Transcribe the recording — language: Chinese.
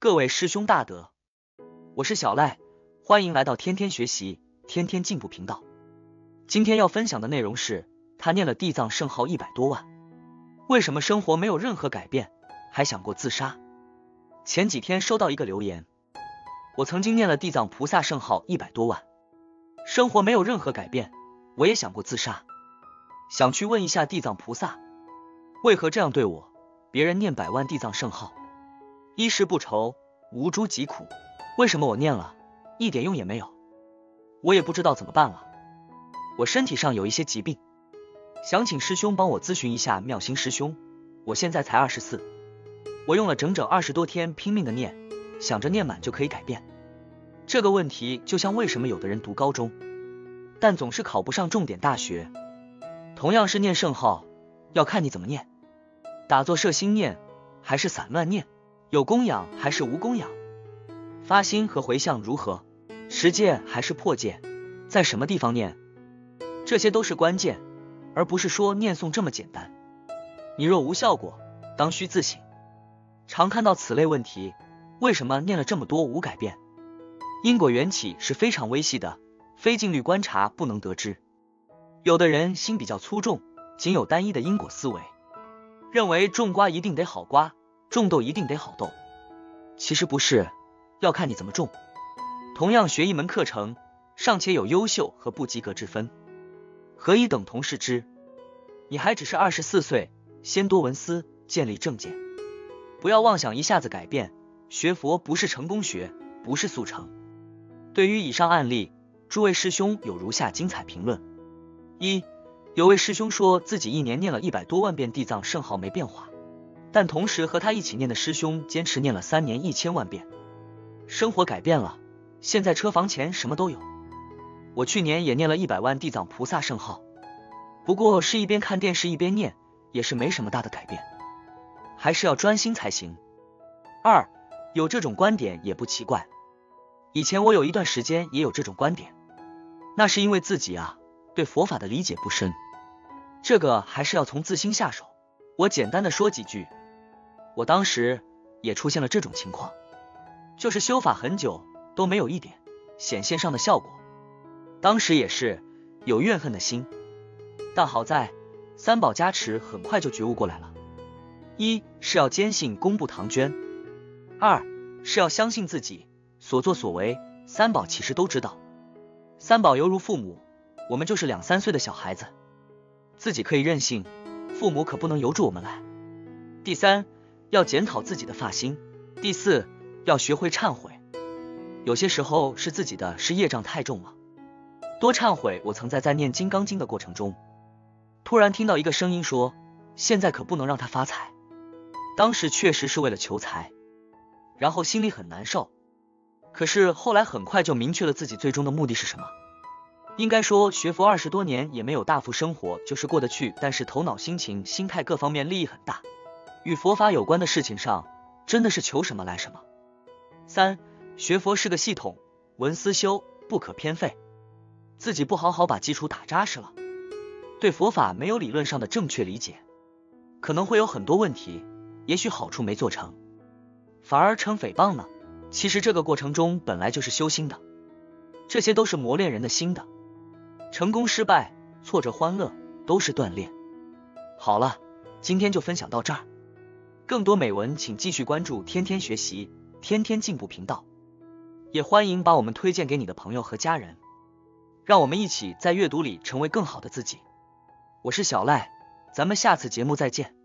各位师兄大德，我是小赖，欢迎来到天天学习，天天进步频道。今天要分享的内容是，他念了地藏圣号100多万，为什么生活没有任何改变，还想过自杀？前几天收到一个留言，我曾经念了地藏菩萨圣号100多万，生活没有任何改变，我也想过自杀，想去问一下地藏菩萨，为何这样对我？别人念100万地藏圣号，衣食不愁，无诸疾苦，为什么我念了一点用也没有？我也不知道怎么办了。我身体上有一些疾病，想请师兄帮我咨询一下妙心师兄。我现在才24，我用了整整20多天拼命的念，想着念满就可以改变。这个问题就像为什么有的人读高中，但总是考不上重点大学。同样是念圣号，要看你怎么念，打坐摄心念还是散乱念，有供养还是无供养，发心和回向如何，持戒还是破戒，在什么地方念，这些都是关键，而不是说念诵这么简单。你若无效果，当须自省。常看到此类问题，为什么念了这么多无改变？因果缘起是非常微细的，非静虑观察不能得知。有的人心比较粗重，仅有单一的因果思维，认为种瓜一定得好瓜，种豆一定得好豆，其实不是，要看你怎么种。同样学一门课程，尚且有优秀和不及格之分，何以等同视之？你还只是24岁，先多闻思，建立正见，不要妄想一下子改变。学佛不是成功学，不是速成。对于以上案例，诸位师兄有如下精彩评论。一，有位师兄说自己一年念了100多万遍地藏圣号没变化，但同时和他一起念的师兄坚持念了3年1000万遍，生活改变了，现在车房钱什么都有。我去年也念了100万地藏菩萨圣号，不过是一边看电视一边念，也是没什么大的改变，还是要专心才行。二，有这种观点也不奇怪，以前我有一段时间也有这种观点，那是因为自己对佛法的理解不深，这个还是要从自心下手。我简单的说几句，我当时也出现了这种情况，就是修法很久都没有一点显现上的效果，当时也是有怨恨的心，但好在三宝加持，很快就觉悟过来了。一是要坚信功不唐捐，二是要相信自己所作所为，三宝其实都知道，三宝犹如父母，我们就是2、3岁的小孩子，自己可以任性，父母可不能由着我们来。第三，要检讨自己的发心。第四，要学会忏悔，有些时候是自己的业障太重了，多忏悔。我曾在念金刚经的过程中，突然听到一个声音说，现在可不能让他发财。当时确实是为了求财，然后心里很难受，可是后来很快就明确了自己最终的目的是什么。应该说学佛20多年也没有大富生活，就是过得去，但是头脑心情心态各方面利益很大，与佛法有关的事情上真的是求什么来什么。三，学佛是个系统，闻思修，不可偏废，自己不好好把基础打扎实了，对佛法没有理论上的正确理解，可能会有很多问题，也许好处没做成，反而成诽谤呢。其实这个过程中本来就是修心的，这些都是磨练人的心的，成功失败，挫折欢乐，都是锻炼。好了，今天就分享到这儿，更多美文请继续关注天天学习，天天进步频道，也欢迎把我们推荐给你的朋友和家人，让我们一起在阅读里成为更好的自己。我是小赖，咱们下次节目再见。